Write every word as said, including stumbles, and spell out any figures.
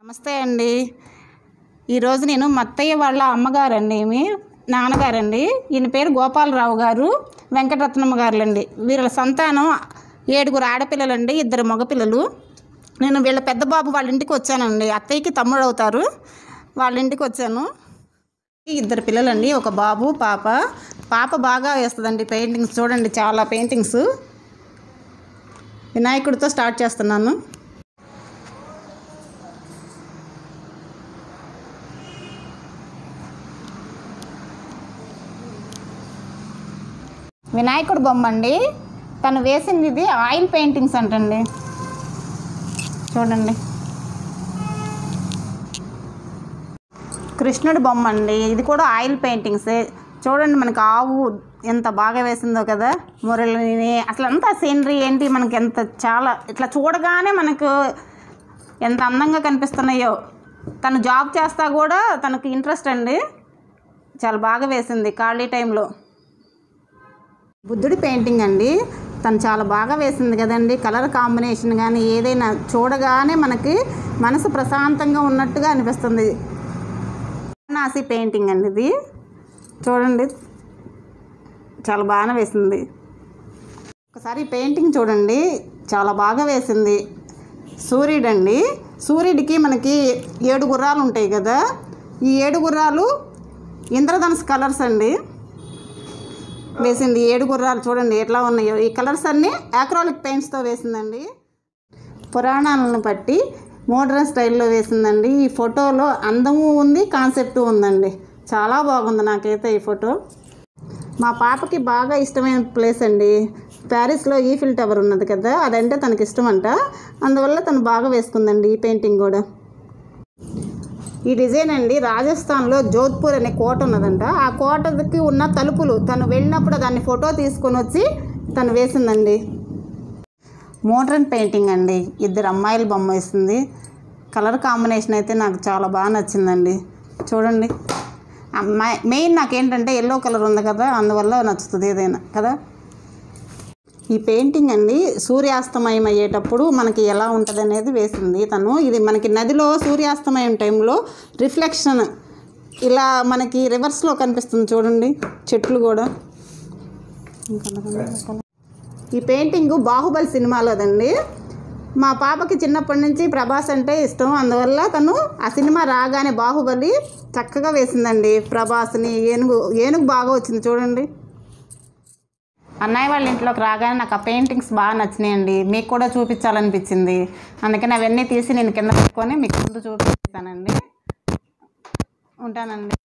నమస్తే అండి. ఈరోజు నేను మా అత్తయ్య వాళ్ళ అమ్మగారండి, మీ నాన్నగారండి. ఈయన పేరు గోపాలరావు గారు, వెంకటరత్నమ్మ గారులండి. వీళ్ళ సంతానం ఏడుగురు ఆడపిల్లలండి, ఇద్దరు మగపిల్లలు. నేను వీళ్ళ పెద్ద బాబు వాళ్ళ ఇంటికి వచ్చానండి. అత్తయ్యకి తమ్ముడు అవుతారు. వాళ్ళ ఇంటికి వచ్చాను. ఇద్దరు పిల్లలండి, ఒక బాబు పాప. పాప బాగా వేస్తుందండి పెయింటింగ్స్. చూడండి, చాలా పెయింటింగ్స్. వినాయకుడితో స్టార్ట్ చేస్తున్నాను. వినాయకుడు బొమ్మ అండి. తను వేసింది ఇది ఆయిల్ పెయింటింగ్స్ అంటండి. చూడండి, కృష్ణుడి బొమ్మ అండి. ఇది కూడా ఆయిల్ పెయింటింగ్సే. చూడండి, మనకు ఆవు ఎంత బాగా వేసిందో కదా, మురళిని అసలు అంతా సీనరీ ఏంటి మనకి ఎంత చాలా ఇట్లా చూడగానే మనకు ఎంత అందంగా కనిపిస్తున్నాయో. తను జాబ్ చేస్తా కూడా తనకు ఇంట్రెస్ట్ అండి. చాలా బాగా వేసింది ఖాళీ టైంలో. బుద్ధుడి పెయింటింగ్ అండి. తను చాలా బాగా వేసింది కదండి. కలర్ కాంబినేషన్ కానీ ఏదైనా చూడగానే మనకి మనసు ప్రశాంతంగా ఉన్నట్టుగా అనిపిస్తుంది. నాసి పెయింటింగ్ అండి ఇది. చూడండి, చాలా బాగా వేసింది. ఒకసారి పెయింటింగ్ చూడండి, చాలా బాగా వేసింది. సూర్యుడు అండి. సూర్యుడికి మనకి ఏడు గుర్రాలు ఉంటాయి కదా, ఈ ఏడు గుర్రాలు ఇంద్రధనుసు కలర్స్ అండి వేసింది. ఏడు గుర్రాలు చూడండి ఎట్లా ఉన్నాయో. ఈ కలర్స్ అన్నీ యాక్రాలిక్ పెయింట్స్తో వేసిందండి. పురాణాలను బట్టి మోడ్రన్ స్టైల్లో వేసిందండి. ఈ ఫోటోలో అందము ఉంది, కాన్సెప్ట్ ఉందండి. చాలా బాగుంది నాకైతే ఈ ఫోటో. మా పాపకి బాగా ఇష్టమైన ప్లేస్ అండి. ప్యారిస్లో ఈఫిల్ టవర్ ఉన్నది కదా, అదంటే తనకి ఇష్టం అంట. అందువల్ల తను బాగా వేసుకుందండి ఈ పెయింటింగ్ కూడా. ఈ డిజైన్ అండి రాజస్థాన్లో జోధ్పూర్ అనే కోట ఉన్నదంట. ఆ కోటకి ఉన్న తలుపులు తను వెళ్ళినప్పుడు దాన్ని ఫోటో తీసుకొని వచ్చి తను వేసిందండి. మోడ్రన్ పెయింటింగ్ అండి. ఇద్దరు అమ్మాయిల బొమ్మ వేసింది. కలర్ కాంబినేషన్ అయితే నాకు చాలా బాగా నచ్చిందండి. చూడండి, అమ్మాయి మెయిన్ నాకేంటంటే ఎల్లో కలర్ ఉంది కదా, అందువల్ల నచ్చుతుంది ఏదైనా కదా. ఈ పెయింటింగ్ అండి సూర్యాస్తమయం అయ్యేటప్పుడు మనకి ఎలా ఉంటుంది అనేది వేసింది తను. ఇది మనకి నదిలో సూర్యాస్తమయం టైంలో రిఫ్లెక్షన్ ఇలా మనకి రివర్స్లో కనిపిస్తుంది. చూడండి, చెట్లు కూడా. ఈ పెయింటింగ్ బాహుబలి సినిమాలోదండి. మా పాపకి చిన్నప్పటి నుంచి ప్రభాస్ అంటే ఇష్టం. అందువల్ల తను ఆ సినిమా రాగానే బాహుబలి చక్కగా వేసిందండి. ప్రభాస్ని ఏనుగు ఏనుగు బాగా వచ్చింది చూడండి. అన్నయ్య వాళ్ళ ఇంట్లోకి రాగానే నాకు ఆ పెయింటింగ్స్ బాగా నచ్చినాయండి. మీకు కూడా చూపించాలనిపించింది. అందుకని అవన్నీ తీసి నేను కింద పెట్టుకొని మీకు ముందు చూపిస్తానండి. ఉంటానండి.